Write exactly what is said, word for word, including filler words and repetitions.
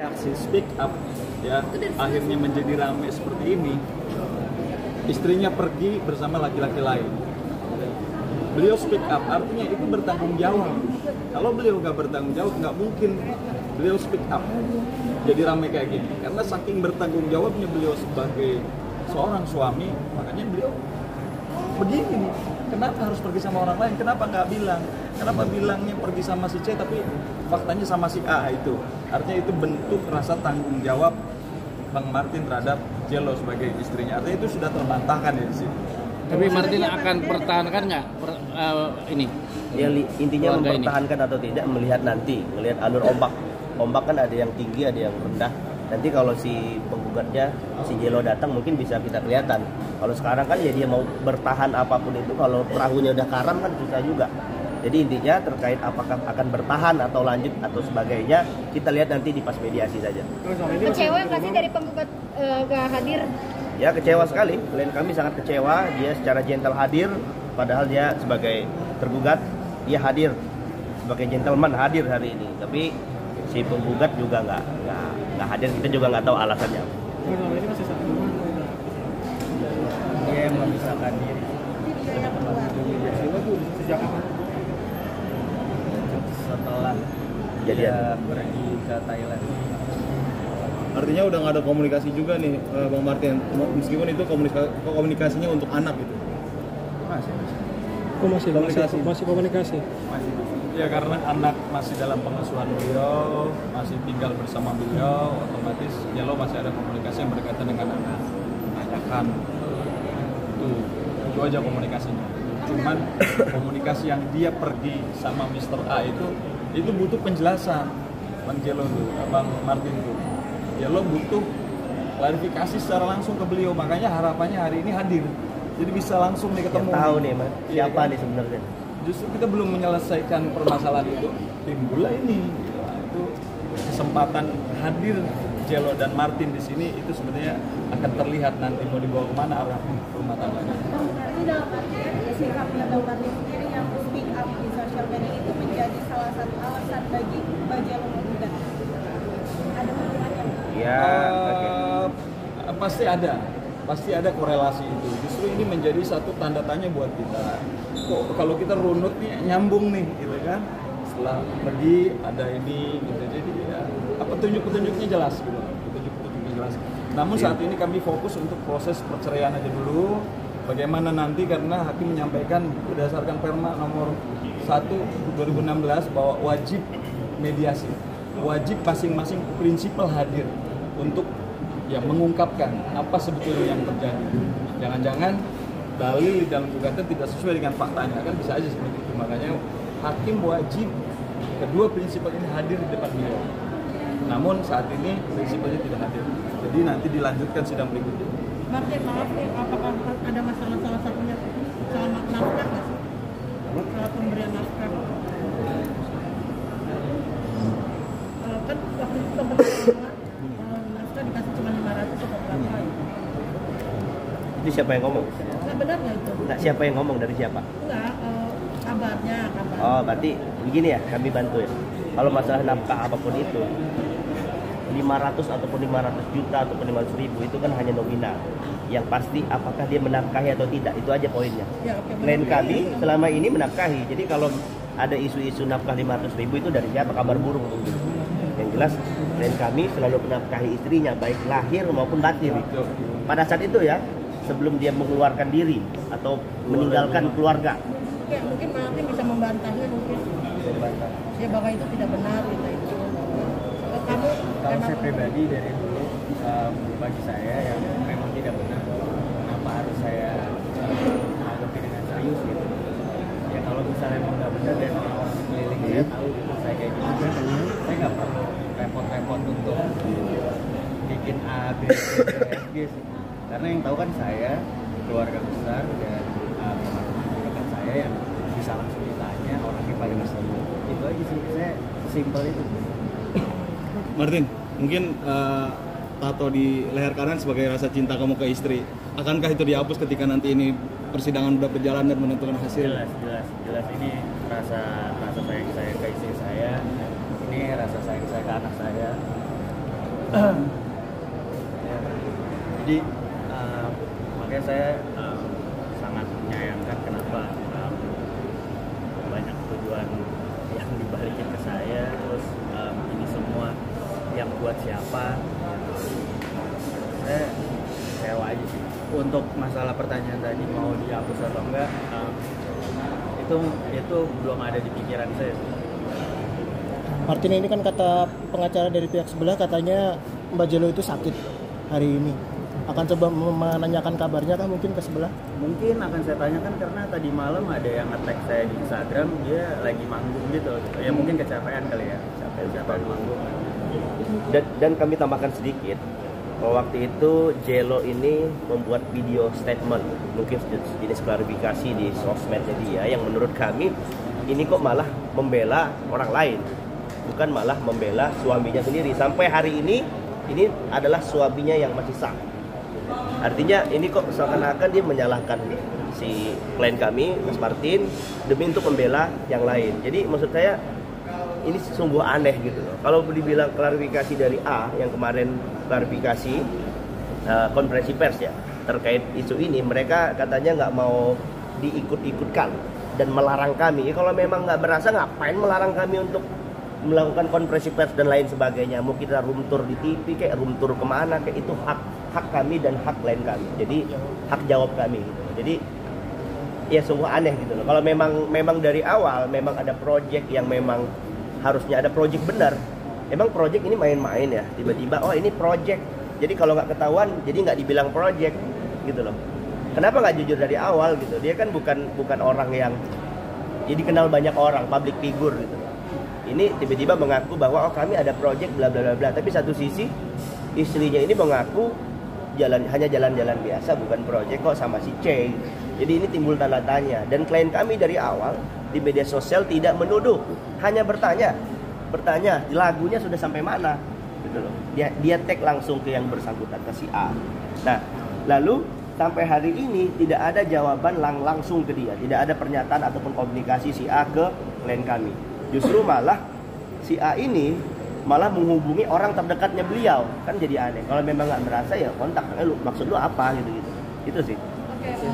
Aksi speak up ya akhirnya menjadi ramai seperti ini. Istrinya pergi bersama laki-laki lain. Beliau speak up, artinya itu bertanggung jawab. Kalau beliau nggak bertanggung jawab, nggak mungkin beliau speak up jadi ramai kayak gini. Karena saking bertanggung jawabnya beliau sebagai seorang suami, makanya beliau begini nih. Kenapa harus pergi sama orang lain? Kenapa nggak bilang? Kenapa bilangnya pergi sama si C tapi faktanya sama si A itu? Artinya itu bentuk rasa tanggung jawab Bang Martin terhadap Jello sebagai istrinya. Artinya itu sudah terbantahkan ya di sini. Tapi Martin akan pertahankan nggak per, uh, ini? Ya intinya Keluarga mempertahankan ini. Atau tidak melihat nanti, melihat alur ombak. Ombak kan ada yang tinggi, ada yang rendah. Nanti kalau si penggugatnya, si Jello datang mungkin bisa kita kelihatan. Kalau sekarang kan ya dia mau bertahan apapun itu, kalau perahunya udah karam kan susah juga. Jadi intinya terkait apakah akan bertahan atau lanjut atau sebagainya, kita lihat nanti di pas mediasi saja. Kecewa nggak sih dari penggugat uh, gak hadir? Ya kecewa sekali, klien kami sangat kecewa. Dia secara gentle hadir, padahal dia sebagai tergugat, dia hadir sebagai gentleman hadir hari ini. Tapi si penggugat juga nggak nggak nggak hadir, kita juga nggak tahu alasannya. Dia yang memisahkan diri. Sejak kapan? Setelah Jadi dia pergi ke Thailand. Artinya udah nggak ada komunikasi juga nih Bang Martin, meskipun itu komunikasi, komunikasinya untuk anak gitu. Masih masih. Oh, masih Komunikasi. masih, masih komunikasi. Masih. Ya karena anak masih dalam pengasuhan beliau, masih tinggal bersama beliau, otomatis Jello masih ada komunikasi yang berkaitan dengan anak. Tanyakan tuh, itu aja komunikasinya. Cuman komunikasi yang dia pergi sama mister A itu itu butuh penjelasan Bang Jello tuh, Bang Martin tuh. Jello butuh klarifikasi secara langsung ke beliau, makanya harapannya hari ini hadir. Jadi bisa langsung nih ketemu. Yang tahu nih, Mas, Iya, siapa kan? nih sebenarnya? Justru kita belum menyelesaikan permasalahan itu, timbullah ini. Nah, itu kesempatan hadir Jello dan Martin di sini itu sebenarnya akan terlihat nanti mau dibawa kemana arah rumah tangganya. Berarti dalam artian sikapnya Bang Martin sendiri yang speak up di sosial media itu menjadi salah satu alasan bagi Bang Jello menggugat. Ada hubungannya? Ya, Uh, pasti ada, pasti ada korelasi itu. Justru ini menjadi satu tanda tanya buat kita. Kok kalau kita runut nih nyambung nih, gitu kan? Setelah pergi ada ini, gitu. Jadi ya, petunjuk-petunjuknya jelas, gitu. Petunjuk-petunjuknya jelas. Namun saat ini kami fokus untuk proses perceraian aja dulu. Bagaimana nanti karena hakim menyampaikan berdasarkan Perma nomor satu dua ribu enam belas bahwa wajib mediasi, wajib masing-masing prinsipal hadir untuk ya mengungkapkan apa sebetulnya yang terjadi. Jangan-jangan dalil di dalam gugatan tidak sesuai dengan faktanya, kan bisa aja seperti itu. Makanya hakim wajib kedua prinsipal ini hadir di depan beliau. Namun saat ini prinsipalnya tidak hadir. Jadi nanti dilanjutkan sidang berikutnya. Martin, maaf nih, apakah ada masalah salah satunya soal nafkah nggak sih? Soal pemberian nafkah. Uh, kan waktu itu tempat uh, nafkah dikasih cuma lima ratus atau berapa ya? Itu siapa yang ngomong? Nggak benar nggak itu? Nah, siapa yang ngomong dari siapa? Enggak, uh, kabarnya, kabar. Oh, berarti begini ya, kami bantu ya. Kalau masalah nafkah apapun itu, lima ratus ataupun lima ratus juta ataupun lima ratus ribu itu kan hanya nominal. Yang pasti apakah dia menafkahi atau tidak, itu aja poinnya. Ya, okay, Klien kami selama ini menafkahi. Jadi kalau ada isu-isu nafkah lima ratus ribu itu dari siapa? Kabar burung mungkin. Yang jelas klien kami selalu menafkahi istrinya baik lahir maupun batin. Pada saat itu ya, sebelum dia mengeluarkan diri atau meninggalkan keluarga. Oke, mungkin Martin bisa membantahnya mungkin. Ya bahwa itu tidak benar gitu itu. Kamu Kalau saya pribadi dari dulu um, bagi saya yang memang tidak benar, kenapa harus saya um, anggapi dengan serius gitu. Ya kalau misalnya memang nggak benar dan orang sekeliling saya tahu gitu, saya kayak gitu, saya nggak perlu repot-repot untuk bikin A, B, C, D, E, F, G sih. Karena yang tahu kan saya, keluarga besar dan um, teman-teman dekat saya yang bisa langsung ditanya orangnya paling besar. Itu aja sih, saya simpel itu. Martin, mungkin uh, tato di leher kanan sebagai rasa cinta kamu ke istri, akankah itu dihapus ketika nanti ini persidangan udah berjalan dan menentukan hasil? Jelas, jelas, jelas ini rasa rasa sayang saya ke istri saya, ini rasa sayang saya ke anak saya. Ya, jadi uh, makanya saya uh, sangat menyayangkan kenapa um, banyak tujuan yang dibalikin ke saya, terus um, ini semua yang buat siapa. Saya kecewa aja sih. Untuk masalah pertanyaan tadi mau dihapus atau enggak, um, itu itu belum ada di pikiran saya. Martin, ini kan kata pengacara dari pihak sebelah, katanya Mbak Jelo itu sakit hari ini. Akan coba menanyakan kabarnya kah mungkin ke sebelah? Mungkin akan saya tanyakan karena tadi malam ada yang nge-tag saya di Instagram, dia lagi manggung gitu. Ya mungkin kecapean kali ya, capek-capek manggung. Dan, dan kami tambahkan sedikit, bahwa waktu itu Jelo ini membuat video statement, mungkin jenis klarifikasi di sosmednya dia, yang menurut kami ini kok malah membela orang lain, bukan malah membela suaminya sendiri. Sampai hari ini, ini adalah suaminya yang masih sah. Artinya ini kok seakan-akan dia menyalahkan si klien kami, Mas Martin, demi untuk membela yang lain. Jadi maksud saya, ini sungguh aneh gitu loh. Kalau dibilang klarifikasi dari A yang kemarin klarifikasi uh, konferensi pers ya terkait isu ini, mereka katanya nggak mau diikut-ikutkan dan melarang kami. Ya, kalau memang nggak berasa, ngapain melarang kami untuk melakukan konferensi pers dan lain sebagainya? Mau kita room tour di T V kayak room tour kemana kayak, itu hak hak kami dan hak klien kami. Jadi hak jawab kami gitu. Jadi ya sungguh aneh gitu loh. Kalau memang memang dari awal memang ada project yang memang harusnya ada project benar. Emang project ini main-main ya? Tiba-tiba oh ini project. Jadi kalau nggak ketahuan, jadi nggak dibilang project gitu loh. Kenapa nggak jujur dari awal gitu? Dia kan bukan bukan orang yang jadi kenal banyak orang, public figure gitu. Ini tiba-tiba mengaku bahwa oh kami ada project bla bla bla bla. Tapi satu sisi istrinya ini mengaku jalan hanya jalan-jalan biasa, bukan project kok sama si C. Jadi ini timbul tanda tanya. Dan klien kami dari awal di media sosial tidak menuduh, hanya bertanya, bertanya lagunya sudah sampai mana, gitu loh. Dia dia tag langsung ke yang bersangkutan, ke si A. Nah, lalu sampai hari ini tidak ada jawaban lang langsung ke dia, tidak ada pernyataan ataupun komunikasi si A ke klien kami. Justru malah si A ini malah menghubungi orang terdekatnya beliau, kan jadi aneh. Kalau memang nggak merasa ya kontak, eh, lu maksud lu apa gitu gitu, itu sih.